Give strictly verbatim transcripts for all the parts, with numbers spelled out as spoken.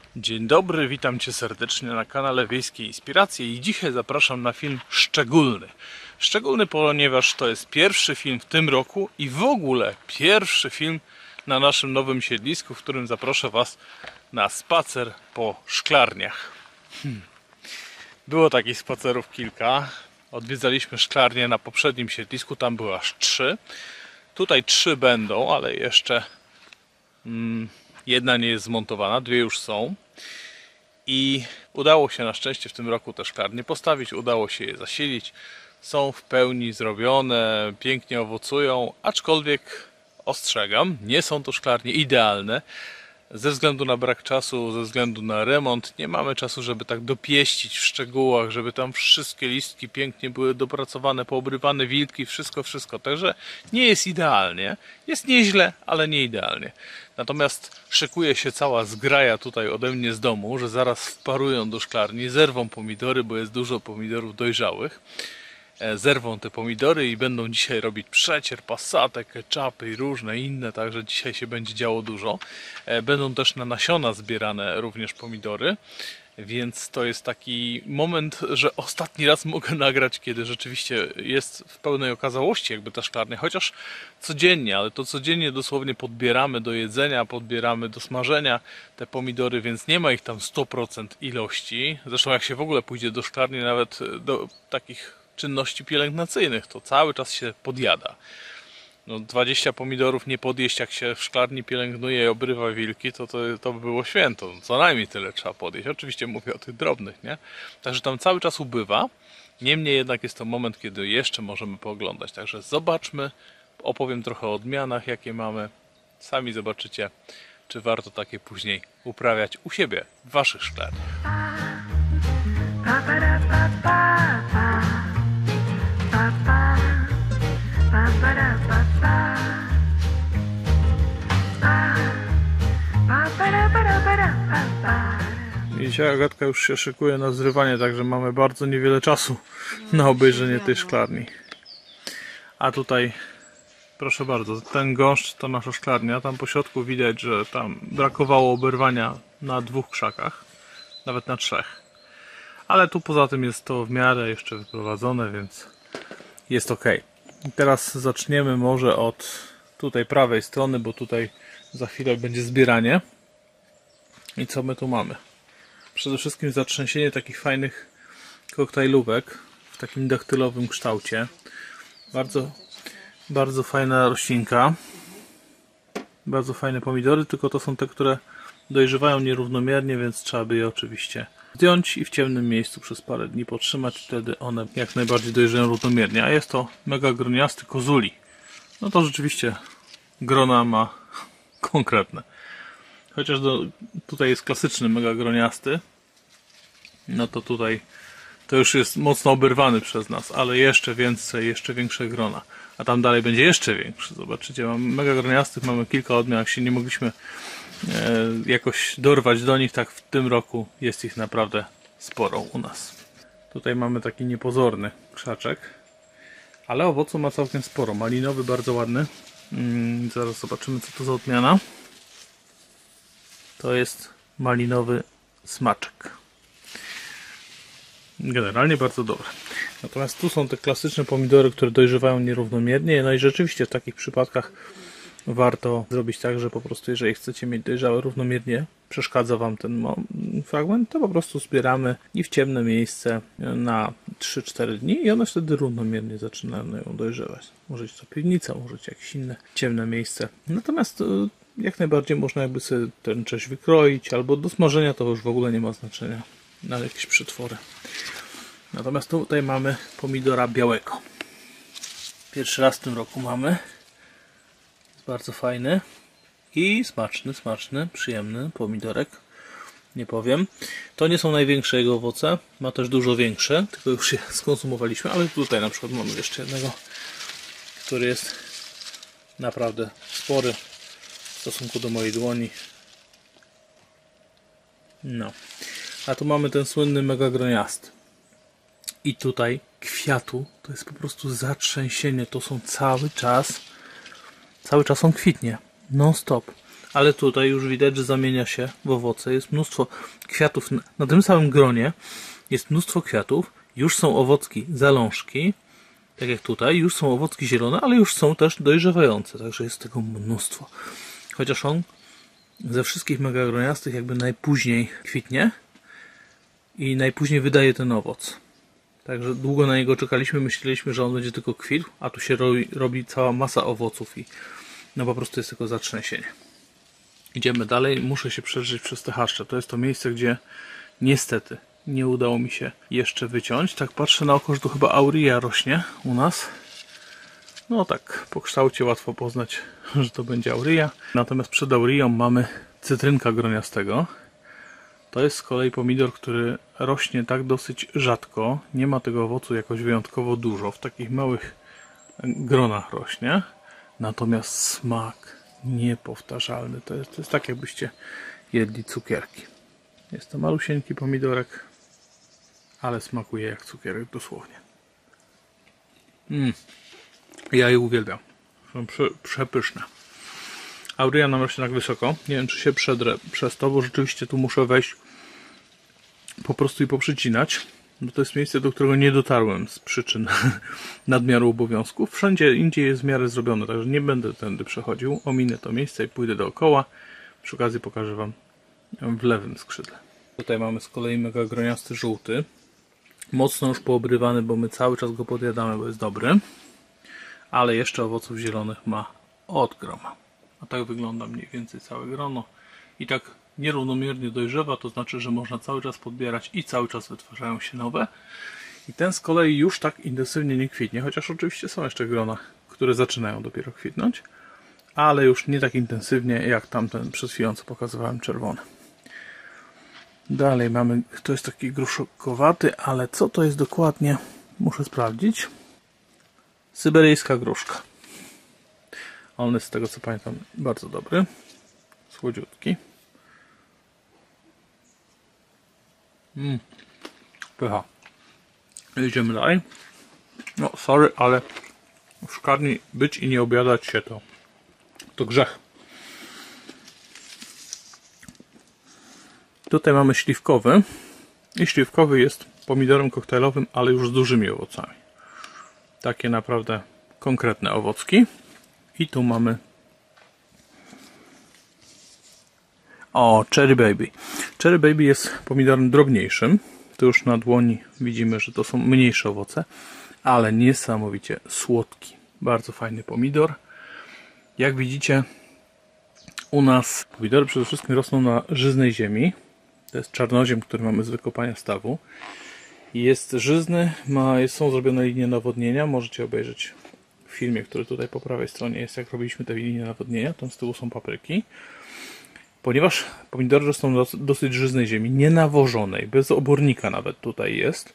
Dzień dobry, witam Cię serdecznie na kanale Wiejskie Inspiracje i dzisiaj zapraszam na film szczególny. Szczególny, ponieważ to jest pierwszy film w tym roku i w ogóle pierwszy film na naszym nowym siedlisku, w którym zaproszę Was na spacer po szklarniach. Hmm. Było takich spacerów kilka. Odwiedzaliśmy szklarnię na poprzednim siedlisku, tam były aż trzy. Tutaj trzy będą, ale jeszcze mm, jedna nie jest zmontowana, dwie już są. I udało się na szczęście w tym roku te szklarnie postawić, udało się je zasilić. Są w pełni zrobione, pięknie owocują, aczkolwiek ostrzegam, nie są to szklarnie idealne. Ze względu na brak czasu, ze względu na remont, nie mamy czasu, żeby tak dopieścić w szczegółach, żeby tam wszystkie listki pięknie były dopracowane, poobrywane wilki, wszystko, wszystko. Także nie jest idealnie. Jest nieźle, ale nie idealnie. Natomiast szykuje się cała zgraja tutaj ode mnie z domu, że zaraz wparują do szklarni, zerwą pomidory, bo jest dużo pomidorów dojrzałych. Zerwą te pomidory i będą dzisiaj robić przecier, pasatę, ketchupy i różne inne, także dzisiaj się będzie działo dużo. Będą też na nasiona zbierane również pomidory, więc to jest taki moment, że ostatni raz mogę nagrać, kiedy rzeczywiście jest w pełnej okazałości jakby ta szklarnia, chociaż codziennie, ale to codziennie dosłownie podbieramy do jedzenia, podbieramy do smażenia te pomidory, więc nie ma ich tam sto procent ilości. Zresztą jak się w ogóle pójdzie do szklarni, nawet do takich czynności pielęgnacyjnych, to cały czas się podjada. No, dwadzieścia pomidorów nie podjeść, jak się w szklarni pielęgnuje i obrywa wilki, to, to, to by było święto. Co najmniej tyle trzeba podjeść. Oczywiście mówię o tych drobnych, nie? Także tam cały czas ubywa. Niemniej jednak jest to moment, kiedy jeszcze możemy pooglądać. Także zobaczmy, opowiem trochę o odmianach, jakie mamy. Sami zobaczycie, czy warto takie później uprawiać u siebie, w waszych szklarniach. Widzicie, Agatka już się szykuje na zrywanie, także mamy bardzo niewiele czasu na obejrzenie tej szklarni. A tutaj, proszę bardzo, ten gąszcz to nasza szklarnia. Tam po środku widać, że tam brakowało oberwania na dwóch krzakach, nawet na trzech. Ale tu poza tym jest to w miarę jeszcze wyprowadzone, więc jest ok. Teraz zaczniemy może od tutaj prawej strony, bo tutaj za chwilę będzie zbieranie. I co my tu mamy? Przede wszystkim zatrzęsienie takich fajnych koktajlówek w takim daktylowym kształcie. Bardzo, bardzo fajna roślinka. Bardzo fajne pomidory, tylko to są te, które dojrzewają nierównomiernie, więc trzeba by je oczywiście zdjąć i w ciemnym miejscu przez parę dni potrzymać. Wtedy one jak najbardziej dojrzeją równomiernie. A jest to mega groniasty kozuli. No to rzeczywiście grona ma konkretne. Chociaż do, tutaj jest klasyczny mega groniasty, no to tutaj to już jest mocno oberwany przez nas, ale jeszcze więcej, jeszcze większe grona. A tam dalej będzie jeszcze większy. Zobaczycie, mamy mega groniastych, mamy kilka odmian, jak się nie mogliśmy e, jakoś dorwać do nich, tak w tym roku jest ich naprawdę sporo u nas. Tutaj mamy taki niepozorny krzaczek, ale owocu ma całkiem sporo. Malinowy, bardzo ładny. Hmm, zaraz zobaczymy, co to za odmiana. To jest malinowy smaczek. Generalnie bardzo dobre. Natomiast tu są te klasyczne pomidory, które dojrzewają nierównomiernie. No i rzeczywiście w takich przypadkach warto zrobić tak, że po prostu jeżeli chcecie mieć dojrzałe równomiernie, przeszkadza Wam ten fragment, to po prostu zbieramy i w ciemne miejsce na trzy cztery dni i one wtedy równomiernie zaczynają dojrzewać. Możecie to piwnica, możecie jakieś inne ciemne miejsce. Natomiast jak najbardziej można jakby sobie ten część wykroić, albo do smażenia to już w ogóle nie ma znaczenia na jakieś przetwory. Natomiast tutaj mamy pomidora białego. Pierwszy raz w tym roku mamy. Jest bardzo fajny i smaczny, smaczny, przyjemny pomidorek. Nie powiem. To nie są największe jego owoce. Ma też dużo większe, tylko już je skonsumowaliśmy, ale tutaj na przykład mamy jeszcze jednego, który jest naprawdę spory w stosunku do mojej dłoni. No. A tu mamy ten słynny mega groniasty. I tutaj kwiatu to jest po prostu zatrzęsienie. To są cały czas, cały czas on kwitnie. Non stop. ale tutaj już widać, że zamienia się w owoce. Jest mnóstwo kwiatów. Na tym samym gronie jest mnóstwo kwiatów. Już są owocki, zalążki. Tak jak tutaj. Już są owocki zielone, ale już są też dojrzewające. Także jest tego mnóstwo. Chociaż on ze wszystkich megagroniastych jakby najpóźniej kwitnie i najpóźniej wydaje ten owoc. Także długo na niego czekaliśmy, myśleliśmy, że on będzie tylko kwitł, a tu się robi, robi cała masa owoców i no po prostu jest tylko zatrzęsienie. Idziemy dalej, muszę się przeżyć przez te chaszcze. To jest to miejsce, gdzie niestety nie udało mi się jeszcze wyciąć. Tak patrzę na oko, że tu chyba auria rośnie u nas. No tak, po kształcie łatwo poznać, że to będzie auria. Natomiast przed aurią mamy cytrynka groniastego. To jest z kolei pomidor, który rośnie tak dosyć rzadko. Nie ma tego owocu jakoś wyjątkowo dużo. W takich małych gronach rośnie. Natomiast smak niepowtarzalny. To jest, to jest tak, jakbyście jedli cukierki. Jest to malusieńki pomidorek, ale smakuje jak cukierek dosłownie. Mm. Ja je uwielbiam. Są prze, przepyszne. Auria nam rośnie tak wysoko. Nie wiem, czy się przedrę przez to, bo rzeczywiście tu muszę wejść po prostu i poprzycinać. Bo to jest miejsce, do którego nie dotarłem z przyczyn nadmiaru obowiązków. Wszędzie indziej jest w miarę zrobione, także nie będę tędy przechodził. Ominę to miejsce i pójdę dookoła. Przy okazji pokażę Wam w lewym skrzydle. Tutaj mamy z kolei mega groniasty żółty. Mocno już poobrywany, bo my cały czas go podjadamy, bo jest dobry. Ale jeszcze owoców zielonych ma od groma. A tak wygląda mniej więcej całe grono. I tak nierównomiernie dojrzewa, to znaczy, że można cały czas podbierać i cały czas wytwarzają się nowe. I ten z kolei już tak intensywnie nie kwitnie, chociaż oczywiście są jeszcze grona, które zaczynają dopiero kwitnąć, ale już nie tak intensywnie jak tamten przed chwilą, co pokazywałem, czerwony. Dalej mamy, to jest taki gruszokowaty, ale co to jest dokładnie, muszę sprawdzić. Syberyjska gruszka. On jest z tego, co pamiętam, bardzo dobry. Słodziutki. Mmm. Pycha. Idziemy dalej. No, sorry, ale w szklarni być i nie obiadać się to to grzech. Tutaj mamy śliwkowy. I śliwkowy jest pomidorem koktajlowym, ale już z dużymi owocami. Takie naprawdę konkretne owocki. I tu mamy o, Cherry Baby. Cherry Baby jest pomidorem drobniejszym. Tu już na dłoni widzimy, że to są mniejsze owoce, ale niesamowicie słodki. Bardzo fajny pomidor. Jak widzicie, u nas pomidory przede wszystkim rosną na żyznej ziemi. To jest czarnoziem, który mamy z wykopania stawu. Jest żyzny, ma, są zrobione linie nawodnienia. Możecie obejrzeć w filmie, który tutaj po prawej stronie jest, jak robiliśmy te linie nawodnienia. Tam z tyłu są papryki. Ponieważ pomidory rosną na dosyć żyznej ziemi, nienawożonej, bez obornika nawet tutaj jest.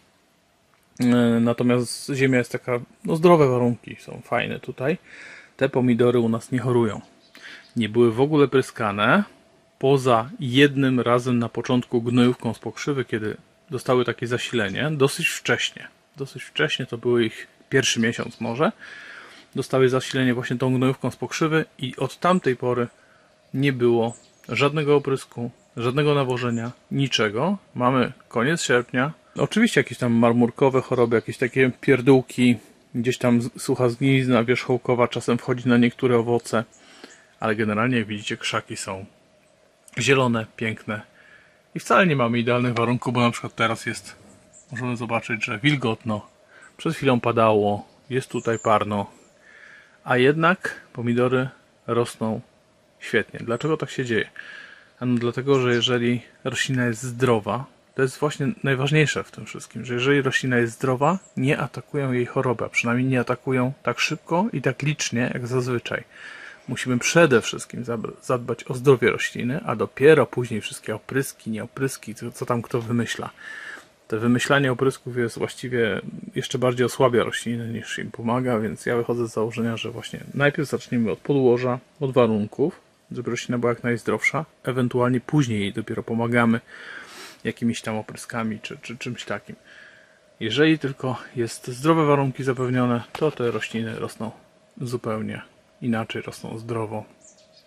Natomiast ziemia jest taka, no zdrowe warunki są fajne tutaj. Te pomidory u nas nie chorują. Nie były w ogóle pryskane, poza jednym razem na początku gnojówką z pokrzywy, kiedy dostały takie zasilenie, dosyć wcześnie. Dosyć wcześnie, to był ich pierwszy miesiąc może. Dostały zasilenie właśnie tą gnojówką z pokrzywy i od tamtej pory nie było żadnego oprysku, żadnego nawożenia, niczego. Mamy koniec sierpnia. Oczywiście jakieś tam marmurkowe choroby, jakieś takie pierdółki, gdzieś tam sucha zgnilizna wierzchołkowa czasem wchodzi na niektóre owoce, ale generalnie jak widzicie, krzaki są zielone, piękne i wcale nie mamy idealnych warunków, bo na przykład teraz jest, możemy zobaczyć, że wilgotno, przed chwilą padało, jest tutaj parno, a jednak pomidory rosną świetnie. Dlaczego tak się dzieje? Ano dlatego, że jeżeli roślina jest zdrowa, to jest właśnie najważniejsze w tym wszystkim, że jeżeli roślina jest zdrowa, nie atakują jej choroby, a przynajmniej nie atakują tak szybko i tak licznie jak zazwyczaj. Musimy przede wszystkim zadbać o zdrowie rośliny, a dopiero później wszystkie opryski, nieopryski, co, co tam kto wymyśla. To wymyślanie oprysków jest właściwie jeszcze bardziej osłabia rośliny niż im pomaga, więc ja wychodzę z założenia, że właśnie najpierw zacznijmy od podłoża, od warunków, żeby roślina była jak najzdrowsza, ewentualnie później jej dopiero pomagamy jakimiś tam opryskami czy, czy czymś takim. Jeżeli tylko jest zdrowe warunki zapewnione, to te rośliny rosną zupełnie inaczej, rosną zdrowo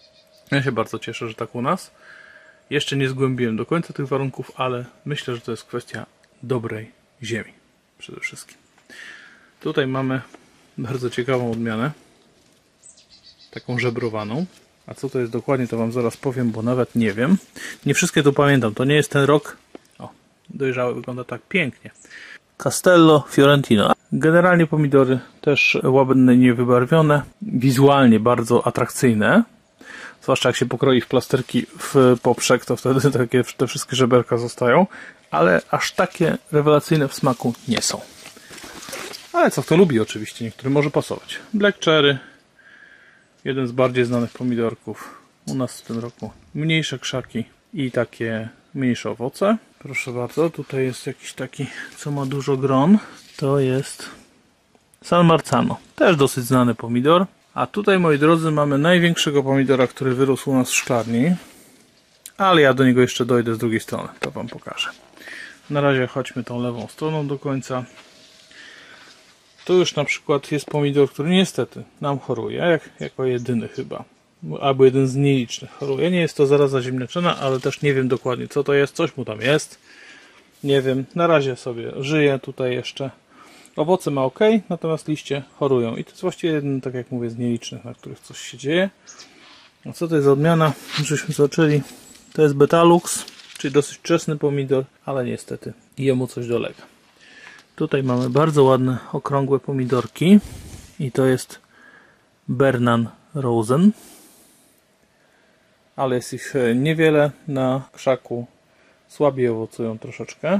Ja się bardzo cieszę, że tak u nas. Jeszcze nie zgłębiłem do końca tych warunków, ale myślę, że to jest kwestia dobrej ziemi przede wszystkim. Tutaj mamy bardzo ciekawą odmianę, taką żebrowaną. A co to jest dokładnie, to wam zaraz powiem, bo nawet nie wiem. Nie wszystkie to pamiętam, to nie jest ten rok. O, dojrzały, wygląda tak pięknie. Castello Fiorentino. Generalnie pomidory też ładne, niewybarwione, wizualnie bardzo atrakcyjne. Zwłaszcza jak się pokroi w plasterki w poprzek, to wtedy takie, te wszystkie żeberka zostają. Ale aż takie rewelacyjne w smaku nie są. Ale co kto lubi oczywiście, niektórym może pasować. Black Cherry. Jeden z bardziej znanych pomidorków. U nas w tym roku mniejsze krzaki i takie mniejsze owoce. Proszę bardzo, tutaj jest jakiś taki, co ma dużo gron. To jest San Marzano. Też dosyć znany pomidor. A tutaj, moi drodzy, mamy największego pomidora, który wyrósł u nas w szklarni. Ale ja do niego jeszcze dojdę z drugiej strony. To wam pokażę. Na razie chodźmy tą lewą stroną do końca. Tu już na przykład jest pomidor, który niestety nam choruje, jak, jako jedyny chyba. Albo jeden z nielicznych choruje. Nie jest to zaraza ziemniaczana, ale też nie wiem dokładnie co to jest. Coś mu tam jest. Nie wiem. Na razie sobie żyje tutaj jeszcze. Owoce ma ok, natomiast liście chorują. I to jest właściwie jeden, tak jak mówię, z nielicznych, na których coś się dzieje. A co to jest za odmiana? Żeśmy zaczęli. To jest Betalux, czyli dosyć wczesny pomidor, ale niestety jemu coś dolega. Tutaj mamy bardzo ładne, okrągłe pomidorki. I to jest Bernan Rosen. Ale jest ich niewiele na krzaku. Słabiej owocują troszeczkę.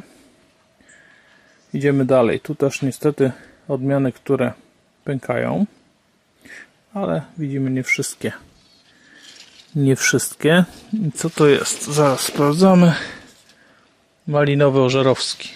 Idziemy dalej. Tu też niestety odmiany, które pękają. Ale widzimy nie wszystkie. Nie wszystkie. I co to jest? Zaraz sprawdzamy. Malinowy ożerowski.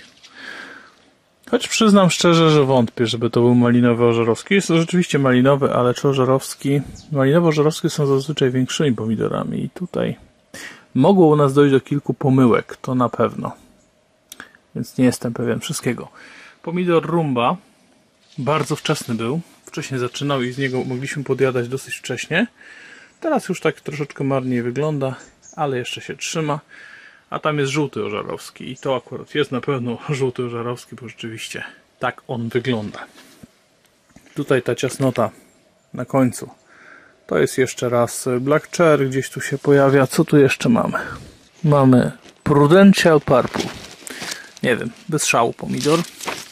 Choć przyznam szczerze, że wątpię, żeby to był malinowy ożerowski. Jest to rzeczywiście malinowy, ale czy ożerowski? Malinowo-ożerowskie są zazwyczaj większymi pomidorami. I tutaj mogło u nas dojść do kilku pomyłek, to na pewno. Więc nie jestem pewien wszystkiego. Pomidor rumba bardzo wczesny był. Wcześniej zaczynał i z niego mogliśmy podjadać dosyć wcześnie. Teraz już tak troszeczkę marniej wygląda, ale jeszcze się trzyma. A tam jest żółty ożarowski i to akurat jest na pewno żółty ożarowski, bo rzeczywiście tak on wygląda. Tutaj ta ciasnota na końcu. To jest jeszcze raz Black Cherry, gdzieś tu się pojawia. Co tu jeszcze mamy? Mamy Prudential Purple. Nie wiem, bez szału pomidor.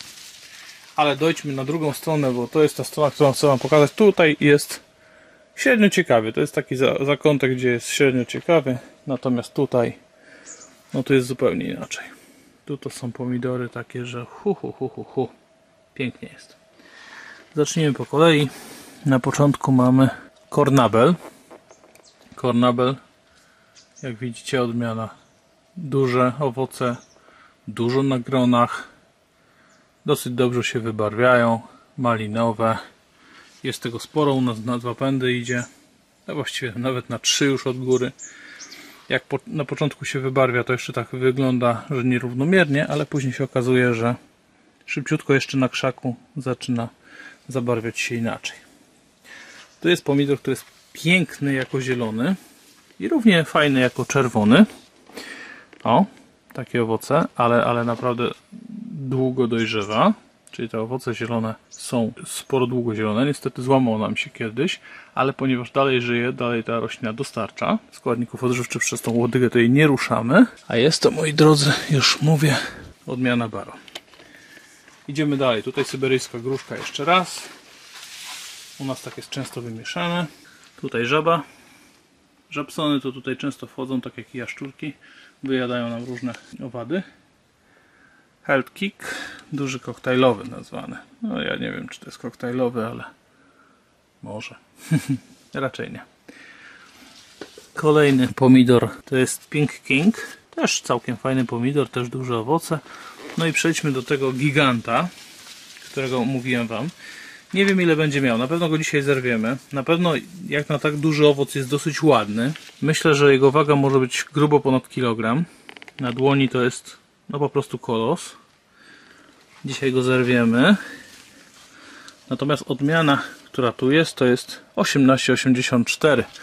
Ale dojdźmy na drugą stronę, bo to jest ta strona, którą chcę wam pokazać. Tutaj jest średnio ciekawy. To jest taki zakątek, gdzie jest średnio ciekawy. Natomiast tutaj, no to jest zupełnie inaczej. Tu to są pomidory takie, że hu hu hu hu hu. Pięknie jest. Zacznijmy po kolei. Na początku mamy Cornabel. Cornabel, jak widzicie, odmiana. Duże owoce, dużo na gronach. Dosyć dobrze się wybarwiają. Malinowe. Jest tego sporo, u nas na dwa pędy idzie. A właściwie nawet na trzy już od góry. Jak po, na początku się wybarwia, to jeszcze tak wygląda, że nierównomiernie, ale później się okazuje, że szybciutko jeszcze na krzaku zaczyna zabarwiać się inaczej. Tu jest pomidor, który jest piękny jako zielony i równie fajny jako czerwony. O, takie owoce, ale, ale naprawdę długo dojrzewa. Czyli te owoce zielone są sporo długo zielone. Niestety złamał nam się kiedyś, ale ponieważ dalej żyje, dalej ta roślina dostarcza składników odżywczych, przez tą łodygę to jej nie ruszamy. A jest to, moi drodzy, już mówię, odmiana Baro. Idziemy dalej. Tutaj syberyjska gruszka jeszcze raz. U nas tak jest często wymieszane. Tutaj żaba. Żabsony to tutaj często wchodzą, tak jak i jaszczurki. Wyjadają nam różne owady. Health Kick, duży koktajlowy nazwany. No ja nie wiem, czy to jest koktajlowy, ale może. Raczej nie. Kolejny pomidor to jest Pink King. Też całkiem fajny pomidor, też duże owoce. No i przejdźmy do tego giganta, którego mówiłem wam. Nie wiem, ile będzie miał. Na pewno go dzisiaj zerwiemy. Na pewno jak na tak duży owoc jest dosyć ładny. Myślę, że jego waga może być grubo ponad kilogram. Na dłoni to jest no po prostu kolos. Dzisiaj go zerwiemy. Natomiast odmiana, która tu jest, to jest osiemnaście osiemdziesiąt cztery.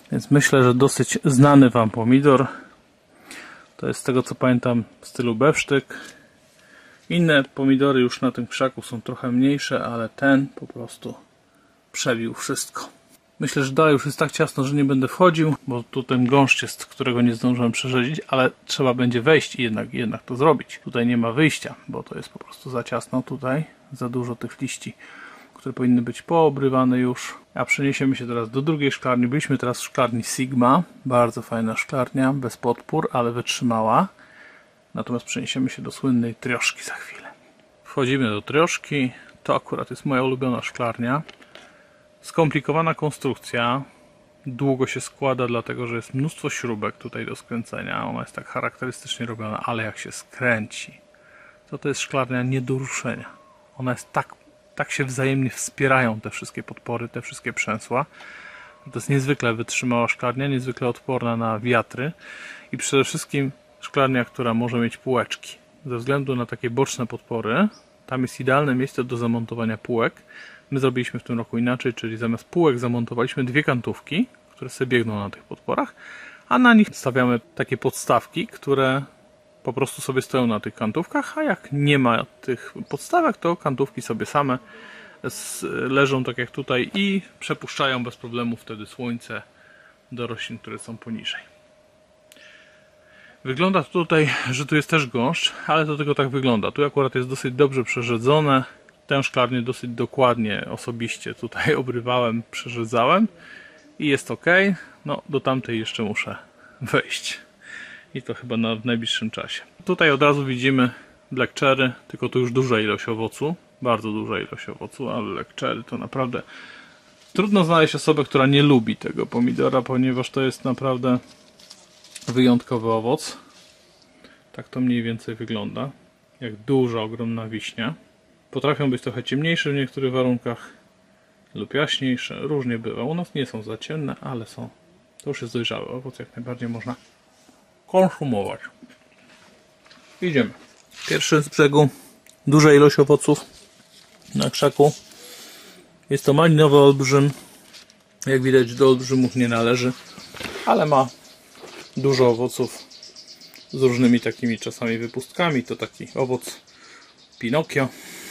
Więc myślę, że dosyć znany Wam pomidor. To jest z tego co pamiętam w stylu bewsztyk. Inne pomidory już na tym krzaku są trochę mniejsze, ale ten po prostu przebił wszystko. Myślę, że dalej już jest tak ciasno, że nie będę wchodził, bo tu ten gąszcz jest, którego nie zdążyłem przerzedzić, ale trzeba będzie wejść i jednak, jednak to zrobić. Tutaj nie ma wyjścia, bo to jest po prostu za ciasno tutaj, za dużo tych liści, które powinny być poobrywane już. A przeniesiemy się teraz do drugiej szklarni. Byliśmy teraz w szklarni Sigma, bardzo fajna szklarnia, bez podpór, ale wytrzymała. Natomiast przeniesiemy się do słynnej Trioszki za chwilę. Wchodzimy do Trioszki, to akurat jest moja ulubiona szklarnia. Skomplikowana konstrukcja, długo się składa, dlatego że jest mnóstwo śrubek tutaj do skręcenia. Ona jest tak charakterystycznie robiona, ale jak się skręci, to to jest szklarnia nie do ruszenia. Ona jest tak, tak się wzajemnie wspierają te wszystkie podpory, te wszystkie przęsła. To jest niezwykle wytrzymała szklarnia, niezwykle odporna na wiatry i przede wszystkim szklarnia, która może mieć półeczki. Ze względu na takie boczne podpory, tam jest idealne miejsce do zamontowania półek. My zrobiliśmy w tym roku inaczej, czyli zamiast półek zamontowaliśmy dwie kantówki, które sobie biegną na tych podporach, a na nich stawiamy takie podstawki, które po prostu sobie stoją na tych kantówkach, a jak nie ma tych podstawek, to kantówki sobie same leżą tak jak tutaj i przepuszczają bez problemu wtedy słońce do roślin, które są poniżej. Wygląda tutaj, że tu jest też gąszcz, ale to tylko tak wygląda. Tu akurat jest dosyć dobrze przerzedzone. Tę szklarnię dosyć dokładnie osobiście tutaj obrywałem, przerzedzałem i jest ok. No, do tamtej jeszcze muszę wejść i to chyba na, w najbliższym czasie. Tutaj od razu widzimy black cherry, tylko tu już duża ilość owocu, bardzo duża ilość owocu, ale black cherry to naprawdę trudno znaleźć osobę, która nie lubi tego pomidora, ponieważ to jest naprawdę wyjątkowy owoc. Tak to mniej więcej wygląda, jak duża, ogromna wiśnia. Potrafią być trochę ciemniejsze w niektórych warunkach lub jaśniejsze, różnie bywa. U nas nie są za ciemne, ale są. To już jest dojrzały owoc, jak najbardziej można konsumować. Idziemy. Pierwszy z brzegu, duża ilość owoców na krzaku. Jest to malinowy olbrzym. Jak widać, do olbrzymów nie należy, ale ma dużo owoców z różnymi takimi czasami wypustkami. To taki owoc Pinokio.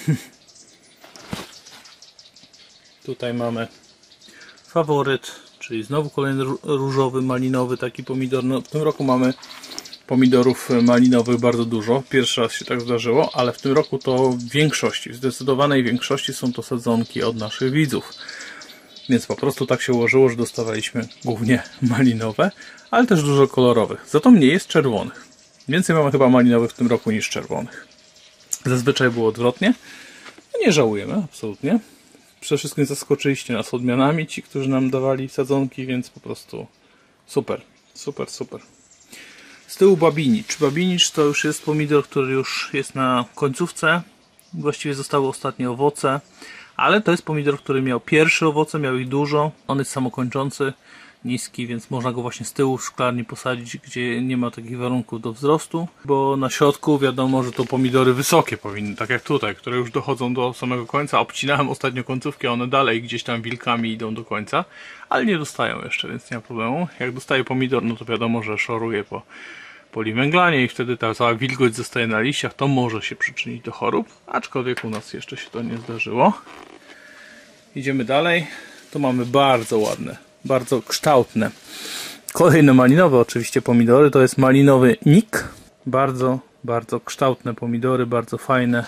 Tutaj mamy faworyt, czyli znowu kolejny różowy, malinowy taki pomidor. No, w tym roku mamy pomidorów malinowych bardzo dużo. Pierwszy raz się tak zdarzyło, ale w tym roku to w większości, w zdecydowanej większości są to sadzonki od naszych widzów. Więc po prostu tak się ułożyło, że dostawaliśmy głównie malinowe, ale też dużo kolorowych. Za to mniej jest czerwonych. Więcej mamy chyba malinowych w tym roku niż czerwonych. Zazwyczaj było odwrotnie. No nie żałujemy, absolutnie. Przede wszystkim zaskoczyliście nas odmianami, ci, którzy nam dawali sadzonki, więc po prostu super, super, super. Z tyłu babinicz. Babinicz to już jest pomidor, który już jest na końcówce. Właściwie zostały ostatnie owoce, ale to jest pomidor, który miał pierwsze owoce, miał ich dużo. On jest samokończący, niski, więc można go właśnie z tyłu w szklarni posadzić, gdzie nie ma takich warunków do wzrostu, bo na środku wiadomo, że to pomidory wysokie powinny, tak jak tutaj, które już dochodzą do samego końca. Obcinałem ostatnio końcówki, one dalej gdzieś tam wilkami idą do końca, ale nie dostają jeszcze, więc nie ma problemu. Jak dostaje pomidor, no to wiadomo, że szoruje po poliwęglanie i wtedy ta cała wilgoć zostaje na liściach, to może się przyczynić do chorób, aczkolwiek u nas jeszcze się to nie zdarzyło. Idziemy dalej. Tu mamy bardzo ładne, bardzo kształtne, kolejne malinowe oczywiście pomidory. To jest malinowy Nick. Bardzo, bardzo kształtne pomidory, bardzo fajne.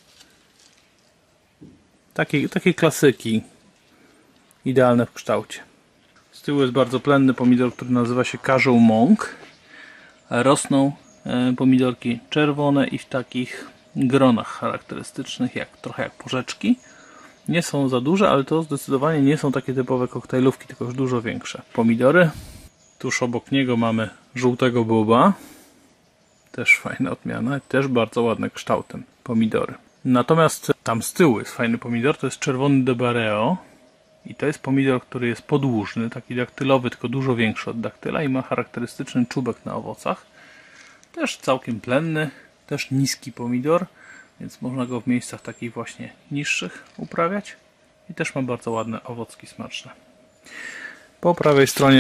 Takie, takie klasyki. Idealne w kształcie. Z tyłu jest bardzo plenny pomidor, który nazywa się Karzeł Monk. Rosną pomidorki czerwone i w takich gronach charakterystycznych, jak trochę jak porzeczki. Nie są za duże, ale to zdecydowanie nie są takie typowe koktajlówki, tylko już dużo większe. Pomidory. Tuż obok niego mamy żółtego boba. Też fajna odmiana, też bardzo ładne kształtem pomidory. Natomiast tam z tyłu jest fajny pomidor, to jest czerwony de Bareo. I to jest pomidor, który jest podłużny, taki daktylowy, tylko dużo większy od daktyla i ma charakterystyczny czubek na owocach. Też całkiem plenny, też niski pomidor, więc można go w miejscach takich właśnie niższych uprawiać. I też ma bardzo ładne owocki smaczne. Po prawej stronie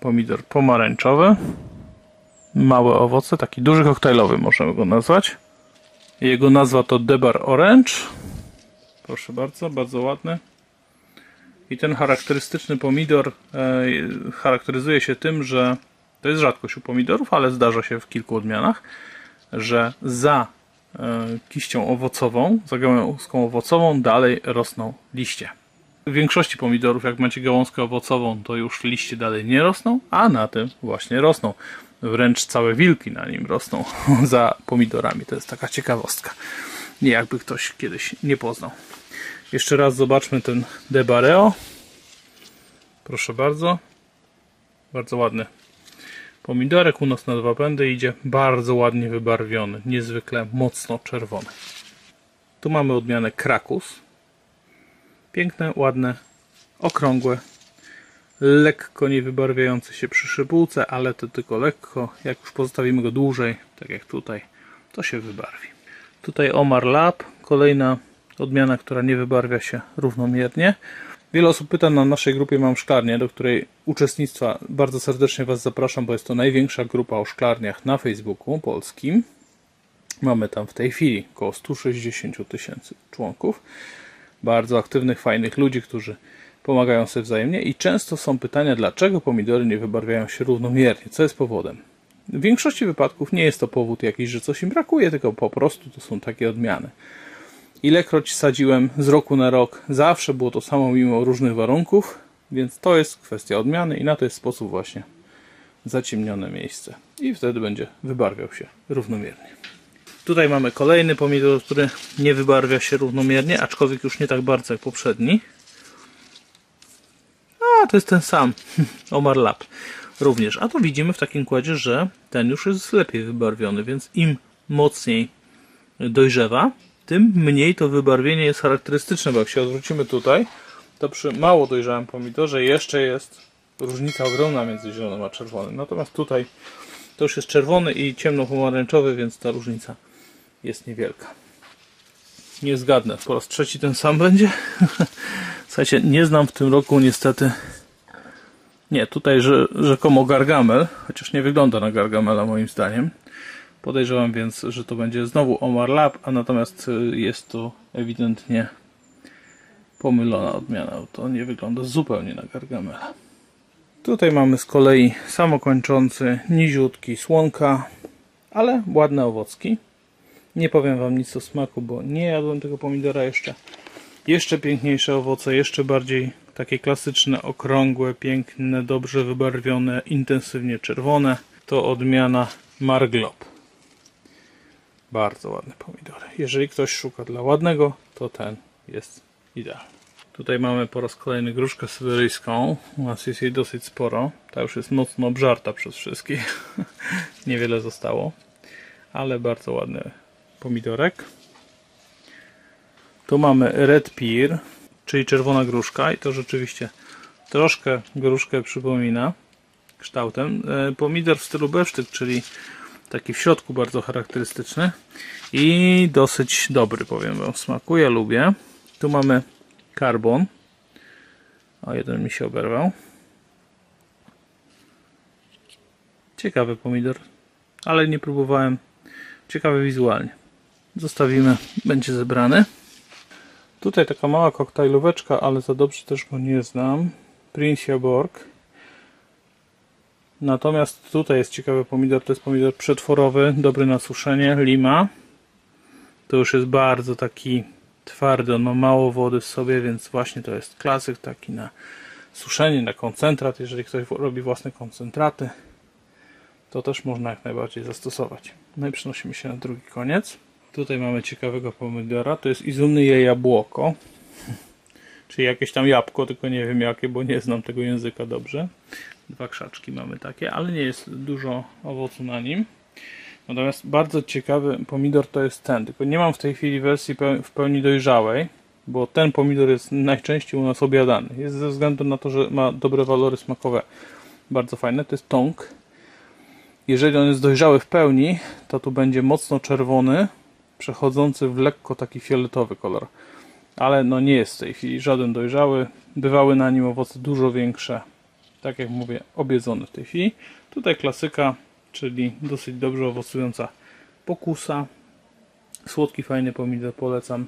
pomidor pomarańczowy. Małe owoce, taki duży koktajlowy możemy go nazwać. Jego nazwa to Debar Orange. Proszę bardzo, bardzo ładny. I ten charakterystyczny pomidor e, charakteryzuje się tym, że to jest rzadkość u pomidorów, ale zdarza się w kilku odmianach, że za e, kiścią owocową, za gałązką owocową dalej rosną liście. W większości pomidorów, jak macie gałązkę owocową, to już liście dalej nie rosną, a na tym właśnie rosną. Wręcz całe wilki na nim rosną za pomidorami. To jest taka ciekawostka. Nie jakby ktoś kiedyś nie poznał. Jeszcze raz zobaczmy ten Debareo. Proszę bardzo. Bardzo ładny pomidorek. U nas na dwa pędy idzie. Bardzo ładnie wybarwiony. Niezwykle mocno czerwony. Tu mamy odmianę Krakus. Piękne, ładne, okrągłe. Lekko nie wybarwiający się przy szybułce, ale to tylko lekko. Jak już pozostawimy go dłużej, tak jak tutaj, to się wybarwi. Tutaj Omar Lab. Kolejna odmiana, która nie wybarwia się równomiernie. Wiele osób pyta na naszej grupie Mam Szklarnię, do której uczestnictwa bardzo serdecznie Was zapraszam, bo jest to największa grupa o szklarniach na Facebooku polskim. Mamy tam w tej chwili około sto sześćdziesiąt tysięcy członków. Bardzo aktywnych, fajnych ludzi, którzy pomagają sobie wzajemnie i często są pytania, dlaczego pomidory nie wybarwiają się równomiernie, co jest powodem. W większości wypadków nie jest to powód jakiś, że coś im brakuje, tylko po prostu to są takie odmiany. Ilekroć sadziłem z roku na rok, zawsze było to samo mimo różnych warunków, więc to jest kwestia odmiany i na to jest sposób właśnie zaciemnione miejsce. I wtedy będzie wybarwiał się równomiernie. Tutaj mamy kolejny pomidor, który nie wybarwia się równomiernie, aczkolwiek już nie tak bardzo jak poprzedni. A, to jest ten sam, Omar Lab również. A tu widzimy w takim kładzie, że ten już jest lepiej wybarwiony, więc im mocniej dojrzewa, tym mniej to wybarwienie jest charakterystyczne, bo jak się odwrócimy tutaj, to przy mało dojrzałym pomidorze jeszcze jest różnica ogromna między zielonym a czerwonym. Natomiast tutaj to już jest czerwony i ciemno-pomarańczowy, więc ta różnica jest niewielka. Nie zgadnę, po raz trzeci ten sam będzie. Słuchajcie, nie znam w tym roku niestety. Nie, tutaj że, rzekomo Gargamel, chociaż nie wygląda na Gargamela moim zdaniem. Podejrzewam więc, że to będzie znowu Omar Lab, a natomiast jest to ewidentnie pomylona odmiana. To nie wygląda zupełnie na Gargamela. Tutaj mamy z kolei samokończący, niziutki słonka, ale ładne owocki. Nie powiem Wam nic o smaku, bo nie jadłem tego pomidora jeszcze. Jeszcze piękniejsze owoce, jeszcze bardziej takie klasyczne, okrągłe, piękne, dobrze wybarwione, intensywnie czerwone. To odmiana Marglop. Bardzo ładne pomidory. Jeżeli ktoś szuka dla ładnego, to ten jest idealny. Tutaj mamy po raz kolejny gruszkę syberyjską. U nas jest jej dosyć sporo. Ta już jest mocno obżarta przez wszystkich. Niewiele zostało. Ale bardzo ładny pomidorek. Tu mamy Red Pear, czyli czerwona gruszka. I to rzeczywiście troszkę gruszkę przypomina kształtem. Pomidor w stylu besztyk, czyli taki w środku bardzo charakterystyczny. I dosyć dobry, powiem Wam. Smakuje, lubię. Tu mamy Carbon. O, jeden mi się oberwał. Ciekawy pomidor, ale nie próbowałem. Ciekawy wizualnie. Zostawimy, będzie zebrany. Tutaj taka mała koktajlóweczka, ale za dobrze też go nie znam. Princia Borg. Natomiast tutaj jest ciekawy pomidor, to jest pomidor przetworowy, dobry na suszenie, Lima. To już jest bardzo taki twardy, on ma mało wody w sobie, więc właśnie to jest klasyk taki na suszenie, na koncentrat. Jeżeli ktoś robi własne koncentraty, to też można jak najbardziej zastosować. No i przenosimy się na drugi koniec. Tutaj mamy ciekawego pomidora, to jest Izumnyje jabłoko, czyli jakieś tam jabłko, tylko nie wiem jakie, bo nie znam tego języka dobrze. Dwa krzaczki mamy takie, ale nie jest dużo owocu na nim. Natomiast bardzo ciekawy pomidor to jest ten, tylko nie mam w tej chwili wersji w pełni dojrzałej, bo ten pomidor jest najczęściej u nas obiadany. Jest ze względu na to, że ma dobre walory smakowe, bardzo fajne. To jest tong. Jeżeli on jest dojrzały w pełni, to tu będzie mocno czerwony, przechodzący w lekko taki fioletowy kolor. Ale no nie jest w tej chwili żaden dojrzały. Bywały na nim owoce dużo większe. tak jak mówię, obiedzony w tej chwili. Tutaj klasyka, czyli dosyć dobrze owocująca pokusa. Słodki, fajny pomidor, polecam.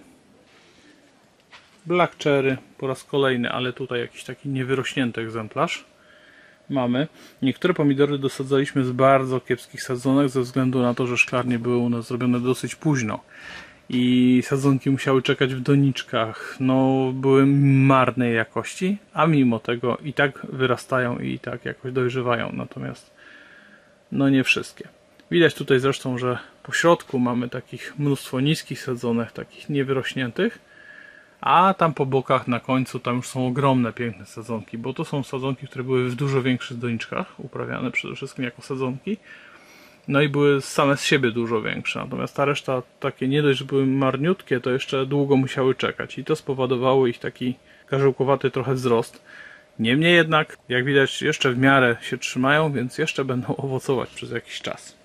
Black cherry po raz kolejny, ale tutaj jakiś taki niewyrośnięty egzemplarz mamy. Niektóre pomidory dosadzaliśmy z bardzo kiepskich sadzonek ze względu na to, że szklarnie były u nas zrobione dosyć późno i sadzonki musiały czekać w doniczkach, no były marnej jakości, a mimo tego i tak wyrastają i tak jakoś dojrzewają, natomiast no nie wszystkie. Widać tutaj zresztą, że po środku mamy takich mnóstwo niskich sadzonek, takich niewyrośniętych, a tam po bokach na końcu tam już są ogromne, piękne sadzonki, bo to są sadzonki, które były w dużo większych doniczkach, uprawiane przede wszystkim jako sadzonki, no i były same z siebie dużo większe, natomiast ta reszta takie nie dość, że były marniutkie, to jeszcze długo musiały czekać i to spowodowało ich taki karzełkowaty trochę wzrost. Niemniej jednak, jak widać, jeszcze w miarę się trzymają, więc jeszcze będą owocować przez jakiś czas.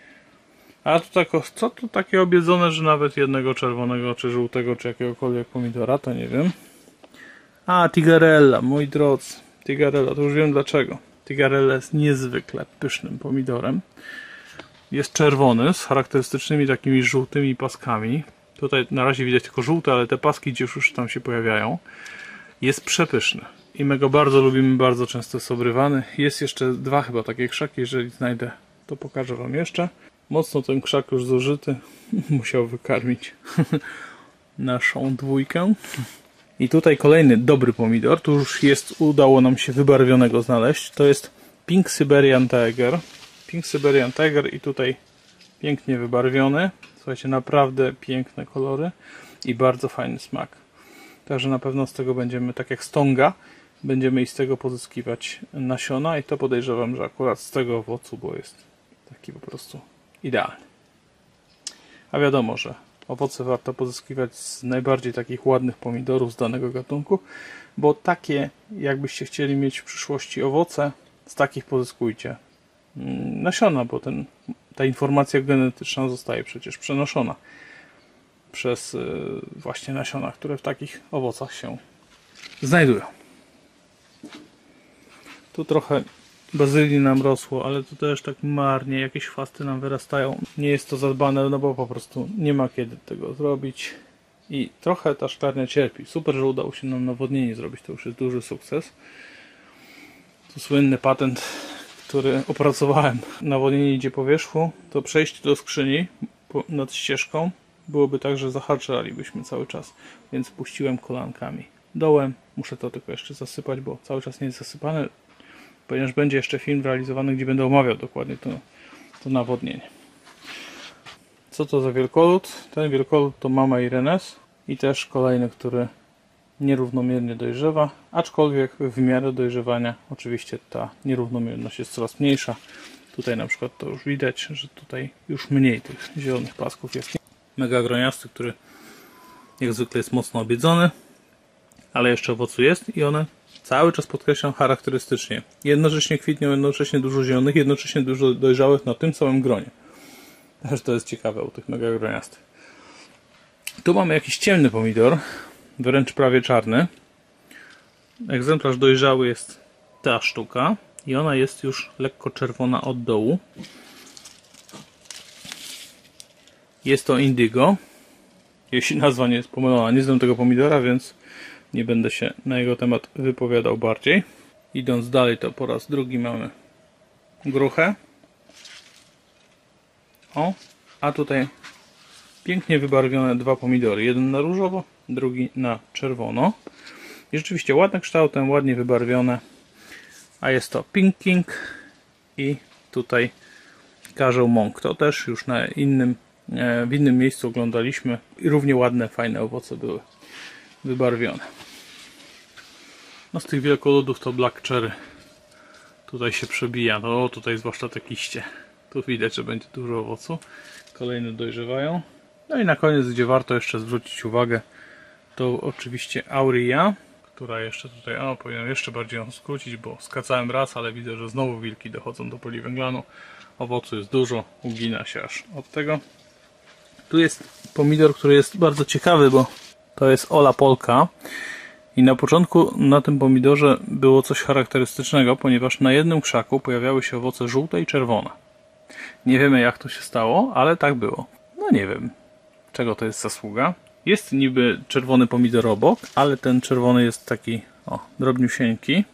A to tak, co tu takie obiedzone, że nawet jednego czerwonego, czy żółtego, czy jakiegokolwiek pomidora, to nie wiem. A, Tigarella, moi drodzy. Tigarella, to już wiem dlaczego. Tigarella jest niezwykle pysznym pomidorem. Jest czerwony, z charakterystycznymi takimi żółtymi paskami. Tutaj na razie widać tylko żółte, ale te paski gdzieś już tam się pojawiają. Jest przepyszny. I my go bardzo lubimy, bardzo często jest obrywany. Jest jeszcze dwa chyba takie krzaki, jeżeli znajdę, to pokażę wam jeszcze. Mocno ten krzak już zużyty, musiał wykarmić naszą dwójkę. I tutaj kolejny dobry pomidor, tu już jest, udało nam się wybarwionego znaleźć. To jest Pink Siberian Tiger. Pink Siberian Tiger i tutaj pięknie wybarwiony. Słuchajcie, naprawdę piękne kolory i bardzo fajny smak. Także na pewno z tego będziemy, tak jak z tonga, będziemy i z tego pozyskiwać nasiona i to podejrzewam, że akurat z tego owocu, bo jest taki po prostu idealny. A wiadomo, że owoce warto pozyskiwać z najbardziej takich ładnych pomidorów z danego gatunku, bo takie, jakbyście chcieli mieć w przyszłości owoce, z takich pozyskujcie nasiona, bo ten, ta informacja genetyczna zostaje przecież przenoszona przez właśnie nasiona, które w takich owocach się znajdują. Tu trochę bazylii nam rosło, ale to też tak marnie, jakieś chwasty nam wyrastają. Nie jest to zadbane, no bo po prostu nie ma kiedy tego zrobić. I trochę ta szklarnia cierpi. Super, że udało się nam nawodnienie zrobić, to już jest duży sukces. To słynny patent, który opracowałem. Nawodnienie idzie po wierzchu, to przejście do skrzyni nad ścieżką byłoby tak, że zahaczalibyśmy cały czas, więc puściłem kolankami dołem. Muszę to tylko jeszcze zasypać, bo cały czas nie jest zasypane, ponieważ będzie jeszcze film realizowany, gdzie będę omawiał dokładnie to, to nawodnienie. Co to za wielkolud? Ten wielkolud to Mama Irenes i też kolejny, który nierównomiernie dojrzewa, aczkolwiek w miarę dojrzewania oczywiście ta nierównomierność jest coraz mniejsza. Tutaj na przykład to już widać, że tutaj już mniej tych zielonych pasków jest. Mega groniasty, który jak zwykle jest mocno obiedzony, ale jeszcze owocu jest i one cały czas, podkreślam, charakterystycznie. Jednocześnie kwitną, jednocześnie dużo zielonych, jednocześnie dużo dojrzałych na tym samym gronie. Też to jest ciekawe u tych mega groniastych. Tu mamy jakiś ciemny pomidor, wręcz prawie czarny. Egzemplarz dojrzały jest ta sztuka i ona jest już lekko czerwona od dołu. Jest to Indigo, jeśli nazwa nie jest pomylona. Nie znam tego pomidora, więc nie będę się na jego temat wypowiadał bardziej. Idąc dalej, to po raz drugi mamy gruchę. O, a tutaj pięknie wybarwione dwa pomidory. Jeden na różowo, drugi na czerwono. I rzeczywiście ładne kształtem, ładnie wybarwione. A jest to Pink King i tutaj Karzeł Monk. To też już na innym, w innym miejscu oglądaliśmy i równie ładne, fajne owoce były wybarwione. No z tych wielkoludów to Black Cherry tutaj się przebija. No tutaj zwłaszcza te kiście. Tu widać, że będzie dużo owocu. Kolejne dojrzewają. No i na koniec, gdzie warto jeszcze zwrócić uwagę, to oczywiście Auria, która jeszcze tutaj, o, powinienem jeszcze bardziej ją skrócić, bo skacałem raz, ale widzę, że znowu wilki dochodzą do poliwęglanu. Owocu jest dużo, ugina się aż od tego. Tu jest pomidor, który jest bardzo ciekawy, bo to jest Ola Polka. I na początku na tym pomidorze było coś charakterystycznego, ponieważ na jednym krzaku pojawiały się owoce żółte i czerwone. Nie wiemy, jak to się stało, ale tak było. No nie wiem, czego to jest zasługa. Jest niby czerwony pomidor obok, ale ten czerwony jest taki, o, drobniusieńki.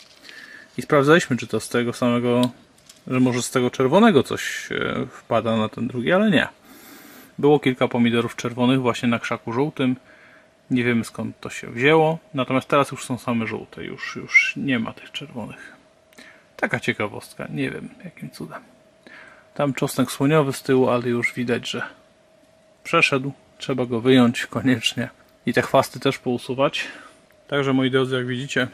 I sprawdzaliśmy, czy to z tego samego, że może z tego czerwonego coś wpada na ten drugi, ale nie. Było kilka pomidorów czerwonych właśnie na krzaku żółtym. Nie wiemy, skąd to się wzięło. Natomiast teraz już są same żółte. Już, już nie ma tych czerwonych. Taka ciekawostka. Nie wiem, jakim cudem. Tam czosnek słoniowy z tyłu, ale już widać, że przeszedł. Trzeba go wyjąć koniecznie. I te chwasty też pousuwać. Także, moi drodzy, jak widzicie,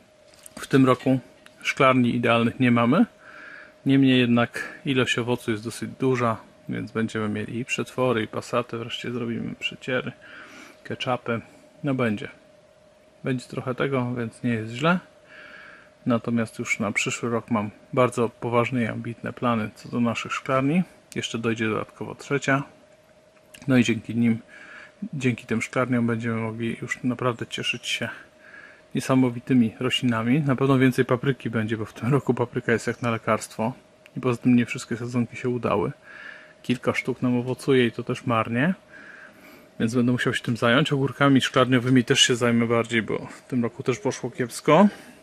w tym roku szklarni idealnych nie mamy. Niemniej jednak ilość owocu jest dosyć duża, więc będziemy mieli i przetwory, i pasaty. Wreszcie zrobimy przeciery, ketchupy. No będzie. Będzie trochę tego, więc nie jest źle. Natomiast już na przyszły rok mam bardzo poważne i ambitne plany co do naszych szklarni. Jeszcze dojdzie dodatkowo trzecia. No i dzięki nim, dzięki tym szklarniom będziemy mogli już naprawdę cieszyć się niesamowitymi roślinami. Na pewno więcej papryki będzie, bo w tym roku papryka jest jak na lekarstwo. I poza tym nie wszystkie sadzonki się udały. Kilka sztuk nam owocuje i to też marnie. Więc będę musiał się tym zająć. Ogórkami szklarniowymi też się zajmę bardziej, bo w tym roku też poszło kiepsko.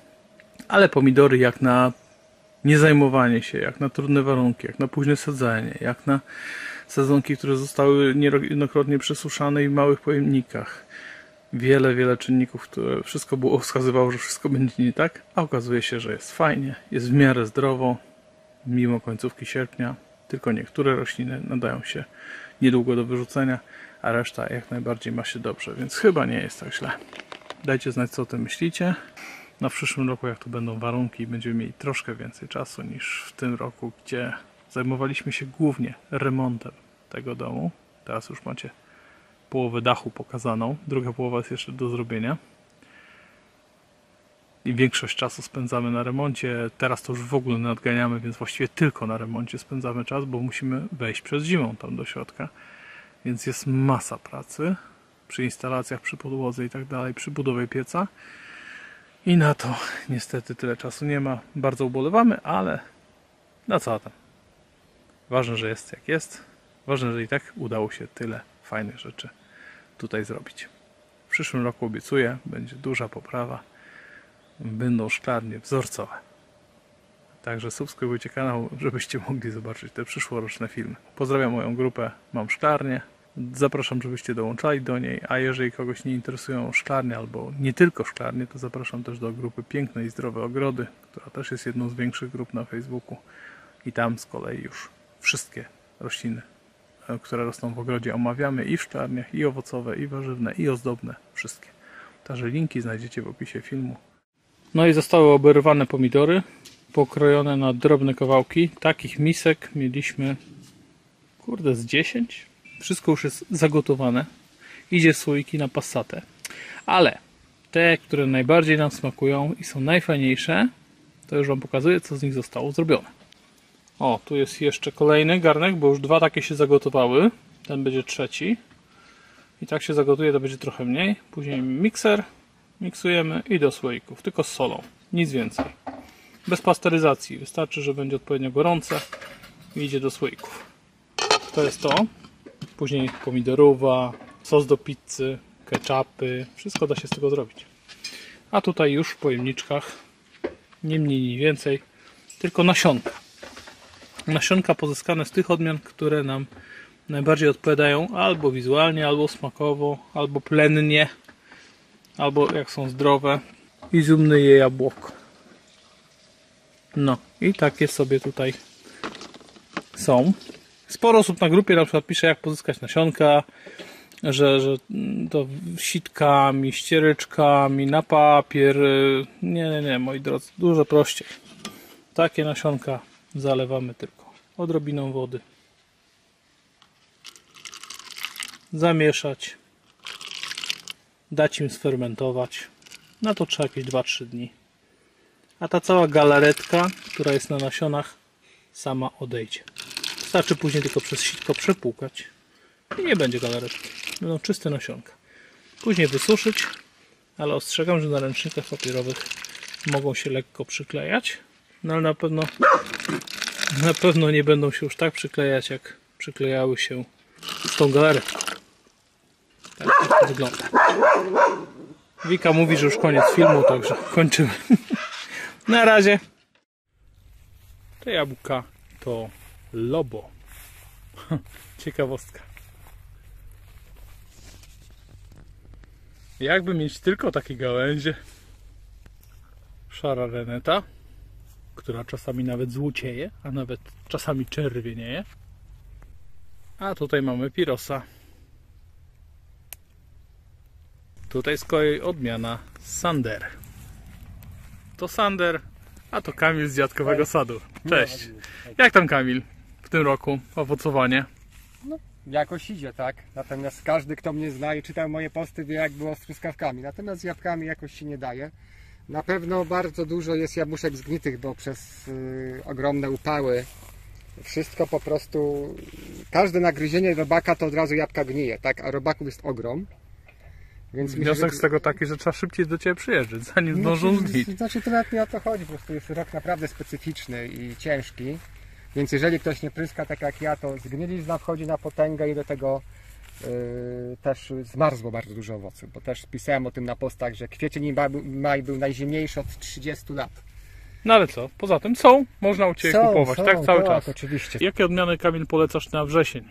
Ale pomidory jak na niezajmowanie się, jak na trudne warunki, jak na późne sadzenie, jak na sadzonki, które zostały niejednokrotnie przesuszane i w małych pojemnikach. Wiele, wiele czynników, które wszystko było wskazywało, że wszystko będzie nie tak, a okazuje się, że jest fajnie, jest w miarę zdrowo, mimo końcówki sierpnia. Tylko niektóre rośliny nadają się niedługo do wyrzucenia, a reszta jak najbardziej ma się dobrze, więc chyba nie jest tak źle. Dajcie znać, co o tym myślicie. Na przyszłym roku, jak tu będą warunki, będziemy mieli troszkę więcej czasu niż w tym roku, gdzie zajmowaliśmy się głównie remontem tego domu. Teraz już macie połowę dachu pokazaną, druga połowa jest jeszcze do zrobienia. I większość czasu spędzamy na remoncie. Teraz to już w ogóle nadganiamy, więc właściwie tylko na remoncie spędzamy czas, bo musimy wejść przez zimą tam do środka. Więc jest masa pracy przy instalacjach, przy podłodze i tak dalej, przy budowie pieca. I na to niestety tyle czasu nie ma. Bardzo ubolewamy, ale no co tam. Ważne, że jest jak jest. Ważne, że i tak udało się tyle fajnych rzeczy tutaj zrobić. W przyszłym roku obiecuję, będzie duża poprawa. Będą szklarnie wzorcowe. Także subskrybujcie kanał, żebyście mogli zobaczyć te przyszłoroczne filmy. Pozdrawiam moją grupę Mam Szklarnię. Zapraszam, żebyście dołączali do niej, a jeżeli kogoś nie interesują szklarnie albo nie tylko szklarnie, to zapraszam też do grupy Piękne i Zdrowe Ogrody, która też jest jedną z większych grup na Facebooku i tam z kolei już wszystkie rośliny, które rosną w ogrodzie, omawiamy i w szklarniach, i owocowe, i warzywne, i ozdobne, wszystkie. Także linki znajdziecie w opisie filmu. No i zostały oberwane pomidory, pokrojone na drobne kawałki. Takich misek mieliśmy, kurde, z dziesięć. Wszystko już jest zagotowane. Idzie słoiki na passatę. Ale te, które najbardziej nam smakują i są najfajniejsze, to już Wam pokazuję, co z nich zostało zrobione. O, tu jest jeszcze kolejny garnek, bo już dwa takie się zagotowały. Ten będzie trzeci. I tak się zagotuje, to będzie trochę mniej. Później mikser, miksujemy i do słoików. Tylko z solą. Nic więcej. Bez pasteryzacji. Wystarczy, że będzie odpowiednio gorące i idzie do słoików. To jest to. Później pomidorowa, sos do pizzy, ketchupy. Wszystko da się z tego zrobić. A tutaj już w pojemniczkach nie mniej, nie więcej. Tylko nasionka. Nasionka pozyskane z tych odmian, które nam najbardziej odpowiadają albo wizualnie, albo smakowo, albo plennie, albo jak są zdrowe. Izumne je jabłko. No i takie sobie tutaj są. Sporo osób na grupie na przykład pisze, jak pozyskać nasionka, że, że to sitkami, ściereczkami, na papier. Nie, nie, nie, moi drodzy, dużo prościej. Takie nasionka zalewamy tylko odrobiną wody. Zamieszać. Dać im sfermentować. Na to trzeba jakieś dwa trzy dni. A ta cała galaretka, która jest na nasionach, sama odejdzie. Wystarczy później tylko przez sitko przepłukać i nie będzie galaretki. Będą czyste nasionka. Później wysuszyć Ale ostrzegam, że na ręcznikach papierowych mogą się lekko przyklejać. No ale na pewno na pewno nie będą się już tak przyklejać, jak przyklejały się z tą galereczką. Tak to wygląda. Wika mówi, że już koniec filmu, także kończymy. Na razie. Te jabłka to Lobo. Ciekawostka. Jakby mieć tylko takie gałęzie. Szara reneta, która czasami nawet złocieje, a nawet czasami czerwienieje. A tutaj mamy pirosa. Tutaj z kolei odmiana Sander. To Sander, a to Kamil z dziadkowego sadu. Cześć. Jak tam, Kamil, w tym roku owocowanie? No, jakoś idzie, tak? Natomiast każdy, kto mnie zna i czytał moje posty, wie, jak było z truskawkami. Natomiast z jabłkami jakoś się nie daje. Na pewno bardzo dużo jest jabłuszek zgnitych, bo przez y, ogromne upały wszystko po prostu... Każde nagryzienie robaka to od razu jabłka gnije, tak? A robaków jest ogrom. Więc wniosek myślę, że... z tego taki, że trzeba szybciej do Ciebie przyjeżdżać, zanim zdążą no, zgnić. Znaczy to nawet nie o to chodzi, po prostu jest rok naprawdę specyficzny i ciężki. Więc jeżeli ktoś nie pryska tak jak ja, to zgnilizna wchodzi na potęgę i do tego yy, też zmarzło bardzo dużo owoców, bo też pisałem o tym na postach, że kwiecień i maj był najzimniejszy od trzydziestu lat. No ale co? Poza tym są, można u Ciebie są, kupować, są, tak? Cały tak, czas. Oczywiście. Jakie odmiany, Kamil, polecasz na wrzesień?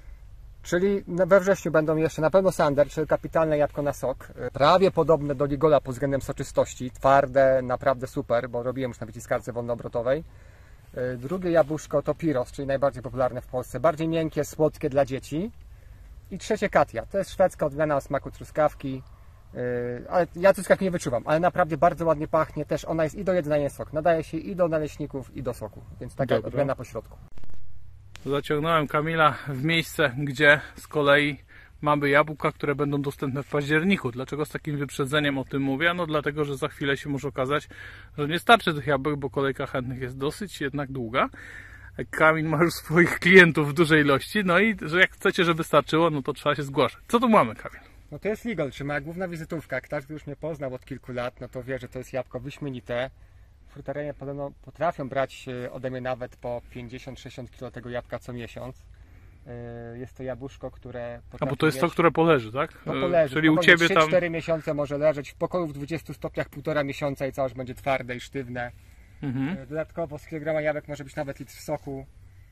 Czyli we wrześniu będą jeszcze na pewno Sander, czyli kapitalne jabłko na sok. Prawie podobne do Ligola pod względem soczystości. Twarde, naprawdę super, bo robiłem już na wyciskarce wolnoobrotowej. Drugie jabłuszko to Piros, czyli najbardziej popularne w Polsce. Bardziej miękkie, słodkie dla dzieci. I trzecie Katia. To jest szwedzka odmiana o smaku truskawki. Ale ja truskawki nie wyczuwam, ale naprawdę bardzo ładnie pachnie. Też ona jest i do jedzenia, i sok. Nadaje się i do naleśników, i do soku. Więc taka Dobra. odmiana po środku. Zaciągnąłem Kamila w miejsce, gdzie z kolei mamy jabłka, które będą dostępne w październiku. Dlaczego z takim wyprzedzeniem o tym mówię? No dlatego, że za chwilę się może okazać, że nie starczy tych jabłek, bo kolejka chętnych jest dosyć jednak długa. Kamil ma już swoich klientów w dużej ilości, no i że jak chcecie, żeby starczyło, no to trzeba się zgłaszać. Co tu mamy, Kamil? No to jest Ligol, czy moja główna wizytówka. Każdy już mnie poznał od kilku lat, no to wie, że to jest jabłko wyśmienite. Frutarenie podobno potrafią brać ode mnie nawet po pięćdziesiąt sześćdziesiąt kilo tego jabłka co miesiąc. Jest to jabłuszko, które A bo to jest to, które poleży, tak? No poleży. Czyli u Ciebie trzy tam... cztery miesiące może leżeć, w pokoju w dwudziestu stopniach półtora miesiąca i całość będzie twarde i sztywne. Mhm. Dodatkowo z kilograma jabłek może być nawet litr soku.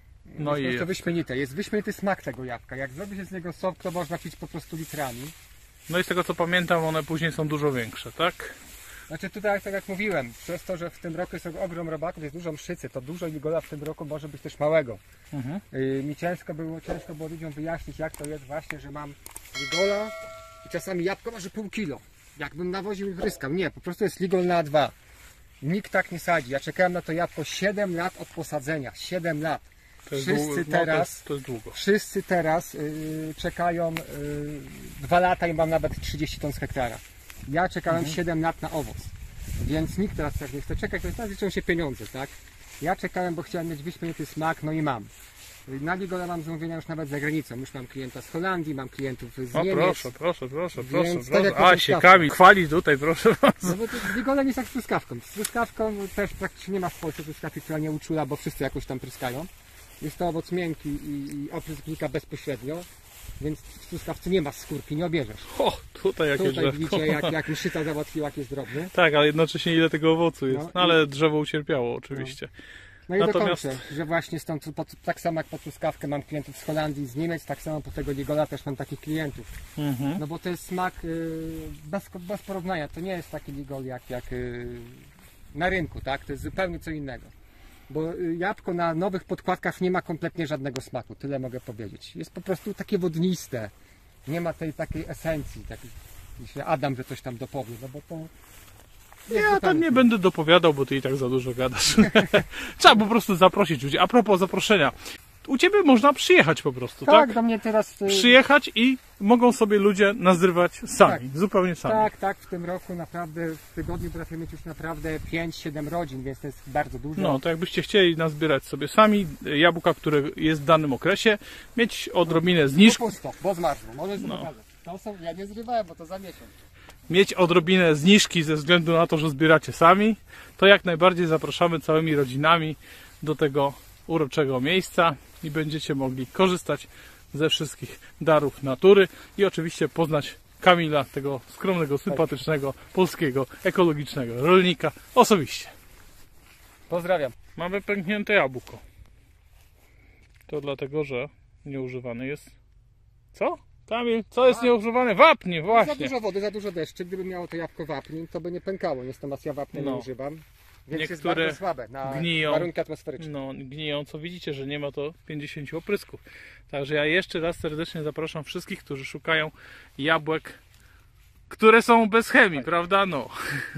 No jest i to jest. wyśmienite. Jest wyśmienity smak tego jabłka. Jak zrobi się z niego sok, to można pić po prostu litrami. No i z tego co pamiętam, one później są dużo większe, tak? Znaczy tutaj, tak jak mówiłem, przez to, że w tym roku jest ogrom robaków, jest dużo mszycy, to dużo Ligola w tym roku może być też małego. Mhm. Yy, mi ciężko było, ciężko było ludziom wyjaśnić, jak to jest właśnie, że mam Ligola i czasami jabłko waży pół kilo. Jakbym nawoził i pryskał. Nie, po prostu jest Ligol na A dwa. Nikt tak nie sadzi. Ja czekałem na to jabłko siedem lat od posadzenia. siedem lat. To jest Wszyscy długo, no, teraz, to jest, to jest długo. Wszyscy teraz yy, czekają yy, dwa lata i mam nawet trzydzieści ton z hektara. Ja czekałem Mhm. siedem lat na owoc. Więc nikt teraz tak nie chce czekać, to teraz liczą się pieniądze, tak? Ja czekałem, bo chciałem mieć wyśmienity smak, no i mam. Na Ligola mam zamówienia już nawet za granicą. Już mam klienta z Holandii, mam klientów z O Niemiec. proszę, proszę, proszę, proszę, Więc tak proszę. jak A to się truskawka. Kamil chwali tutaj, proszę bardzo. No bo to z Ligolem jest jak z truskawką. Z truskawką też praktycznie nie ma w Polsce truskawki, która nie uczula, bo wszyscy jakoś tam pryskają. Jest to owoc miękki i, i oprysk wnika bezpośrednio, więc w truskawce nie ma skórki, nie obierzesz. O, tutaj jakie Tutaj drzewko. widzicie, jak, jak mszyca załatwiła, jak jest drobny. Tak, ale jednocześnie ile tego owocu jest. No No, ale drzewo ucierpiało oczywiście. No i Natomiast- dokończę, że właśnie stąd, po, tak samo jak po truskawkę mam klientów z Holandii, z Niemiec, tak samo po tego Ligola też mam takich klientów. Mhm. No bo to jest smak y, bez, bez porównania, to nie jest taki Ligol jak, jak y, na rynku, tak? To jest zupełnie co innego. Bo y, jabłko na nowych podkładkach nie ma kompletnie żadnego smaku, tyle mogę powiedzieć. Jest po prostu takie wodniste, nie ma tej takiej esencji, takiej, jeśli Adam, że coś tam dopowie, no bo to... jest Ja tam zupełnie nie będę dopowiadał, bo ty i tak za dużo gadasz. Trzeba po prostu zaprosić ludzi. A propos zaproszenia. U Ciebie można przyjechać po prostu, tak? Tak, do mnie teraz... y, Przyjechać i mogą sobie ludzie nazrywać sami, zupełnie sami. Tak, tak, w tym roku naprawdę w tygodniu potrafię mieć już naprawdę pięć siedem rodzin, więc to jest bardzo dużo. No, to jakbyście chcieli nazbierać sobie sami jabłka, które jest w danym okresie, mieć odrobinę No zniżki. pusto, bo zmarzło, możesz No. no. pokazać. To są, ja nie zrywałem, bo to za miesiąc. mieć odrobinę zniżki ze względu na to, że zbieracie sami, to jak najbardziej zapraszamy całymi rodzinami do tego uroczego miejsca i będziecie mogli korzystać ze wszystkich darów natury i oczywiście poznać Kamila, tego skromnego, sympatycznego, polskiego, ekologicznego rolnika osobiście. Pozdrawiam. Mamy pęknięte jabłko. To dlatego, że nieużywany jest... Co? Kamil, co jest A. nieużywane? Wapń, Za właśnie. dużo wody, za dużo deszczy. Gdyby miało to jabłko wapń, to by nie pękało. Niestety ja wapnia No. nie używam. Więc jest Niektóre bardzo słabe na gniją. warunki atmosferyczne. No, gniją, co widzicie, że nie ma to pięćdziesięciu oprysków. Także ja jeszcze raz serdecznie zapraszam wszystkich, którzy szukają jabłek, które są bez chemii, prawda? No.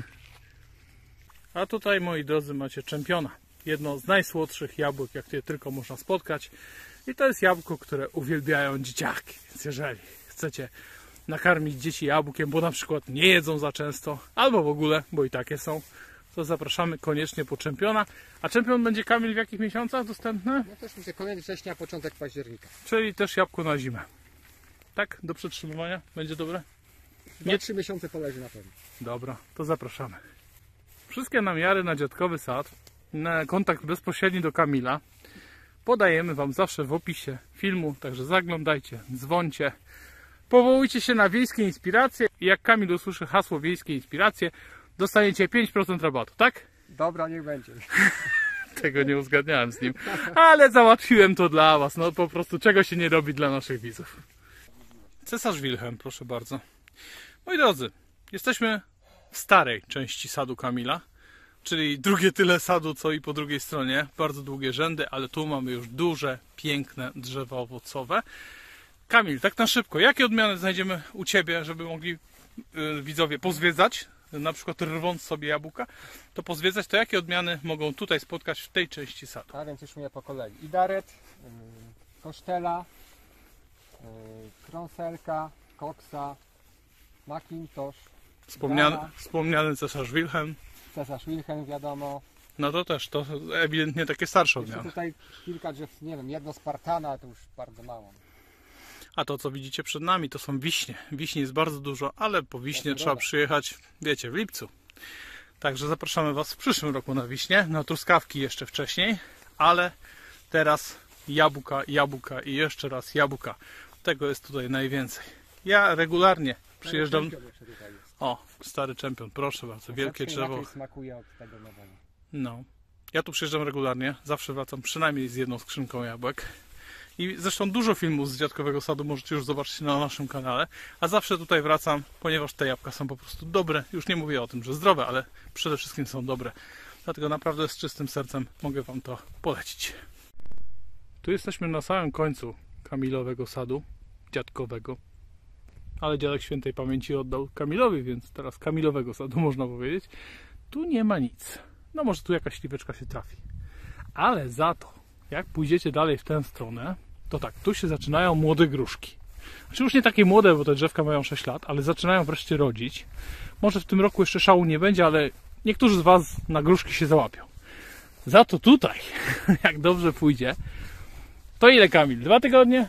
A tutaj, moi drodzy, macie czempiona. Jedno z najsłodszych jabłek, jakie tylko można spotkać. I to jest jabłko, które uwielbiają dzieciaki. Więc jeżeli chcecie nakarmić dzieci jabłkiem, bo na przykład nie jedzą za często, albo w ogóle, bo i takie są, to zapraszamy koniecznie po czempiona. A czempion będzie, Kamil, w jakich miesiącach dostępny? No też będzie koniec września, początek października. Czyli też jabłko na zimę. Tak? Do przetrzymywania? Będzie dobre? Nie trzy miesiące poleży na pewno. Dobra, to zapraszamy. Wszystkie namiary na dziadkowy sad, na kontakt bezpośredni do Kamila podajemy Wam zawsze w opisie filmu, także zaglądajcie, dzwońcie, powołujcie się na Wiejskie Inspiracje i jak Kamil usłyszy hasło Wiejskie Inspiracje, dostaniecie pięć procent rabatu, tak? Dobra, niech będzie. Tego nie uzgadniałem z nim, ale załatwiłem to dla Was, no po prostu czego się nie robi dla naszych widzów. Cesarz Wilhelm, proszę bardzo. Moi drodzy, jesteśmy w starej części sadu Kamila, czyli drugie tyle sadu, co i po drugiej stronie. Bardzo długie rzędy, ale tu mamy już duże, piękne drzewa owocowe. Kamil, tak na szybko, jakie odmiany znajdziemy u Ciebie, żeby mogli yy, widzowie pozwiedzać, na przykład rwąc sobie jabłka, to pozwiedzać, to jakie odmiany mogą tutaj spotkać w tej części sadu? A więc już mówię po kolei. Idaret, yy, kosztela, yy, krąselka, koksa, Macintosh, Wspomniany, Dana, wspomniany cesarz Wilhelm, cesarz Wilhelm, wiadomo. no to też, to ewidentnie takie starsze Jeszcze odmiany. tutaj kilka drzew, nie wiem, jedno Spartana, to już bardzo mało. A to, co widzicie przed nami, to są wiśnie. Wiśni jest bardzo dużo, ale po wiśnie To trzeba droga. przyjechać, wiecie, w lipcu. Także zapraszamy Was w przyszłym roku na wiśnie, na truskawki jeszcze wcześniej, ale teraz jabłka, jabłka i jeszcze raz jabłka. Tego jest tutaj najwięcej. Ja regularnie przyjeżdżam... Czempion jeszcze tutaj jest. O, stary czempion, proszę bardzo, wielkie Troszeczkę drzewo. inaczej smakuje od tego nowego. No. Ja tu przyjeżdżam regularnie, zawsze wracam przynajmniej z jedną skrzynką jabłek. I zresztą dużo filmów z dziadkowego sadu możecie już zobaczyć na naszym kanale. A zawsze tutaj wracam, ponieważ te jabłka są po prostu dobre. Już nie mówię o tym, że zdrowe, ale przede wszystkim są dobre. Dlatego naprawdę z czystym sercem mogę Wam to polecić. Tu jesteśmy na samym końcu Kamilowego sadu, dziadkowego. Ale dziadek świętej pamięci oddał Kamilowi, więc teraz Kamilowego sadu można powiedzieć. Tu nie ma nic. No może tu jakaś śliweczka się trafi. Ale za to, jak pójdziecie dalej w tę stronę, to tak, tu się zaczynają młode gruszki. Znaczy już nie takie młode, bo te drzewka mają sześć lat, ale zaczynają wreszcie rodzić. Może w tym roku jeszcze szału nie będzie, ale niektórzy z Was na gruszki się załapią. Za to tutaj, jak dobrze pójdzie, to ile, Kamil? Dwa tygodnie?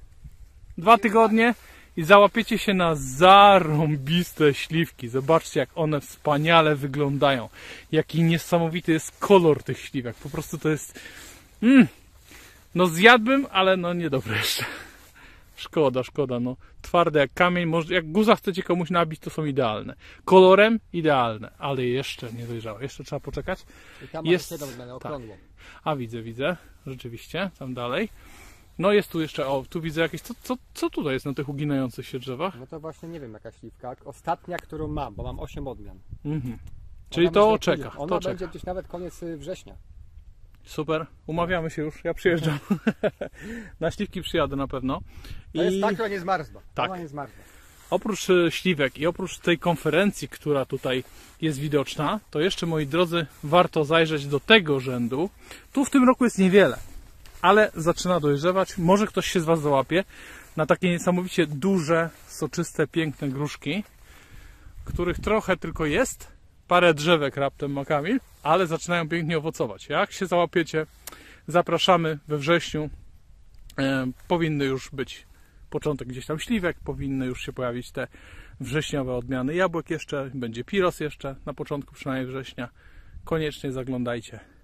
Dwa tygodnie i załapiecie się na zarąbiste śliwki. Zobaczcie, jak one wspaniale wyglądają. Jaki niesamowity jest kolor tych śliwek. Po prostu to jest... Mm. No zjadłbym, ale no niedobre jeszcze. Szkoda, szkoda. No. Twarde jak kamień. Może, jak guza chcecie komuś nabić, to są idealne. Kolorem idealne, ale jeszcze nie dojrzałe. Jeszcze trzeba poczekać. I tam Jest- jest jedną zmianę, okrągłą. A widzę, widzę. Rzeczywiście, tam dalej. No jest tu jeszcze, o, tu widzę jakieś, co, co, co tutaj jest na tych uginających się drzewach? No to właśnie nie wiem jaka śliwka. Ostatnia, którą mam, bo mam osiem odmian. Mhm. Czyli Ona to może czeka, chwilę. Ona to będzie czeka. gdzieś nawet koniec y, września. Super, umawiamy się już, ja przyjeżdżam. Na śliwki przyjadę na pewno. To jest I ta, która nie zmarzła. Tak. Ona nie zmarzła. oprócz e, śliwek i oprócz tej konferencji, która tutaj jest widoczna, to jeszcze, moi drodzy, warto zajrzeć do tego rzędu. Tu w tym roku jest niewiele, ale zaczyna dojrzewać. Może ktoś się z Was załapie na takie niesamowicie duże, soczyste, piękne gruszki, których trochę tylko jest. Parę drzewek raptem ma Kamil, ale zaczynają pięknie owocować. Jak się załapiecie, zapraszamy we wrześniu. E, powinny już być początek gdzieś tam śliwek, powinny już się pojawić te wrześniowe odmiany jabłek jeszcze, będzie Piros jeszcze na początku przynajmniej września. Koniecznie zaglądajcie.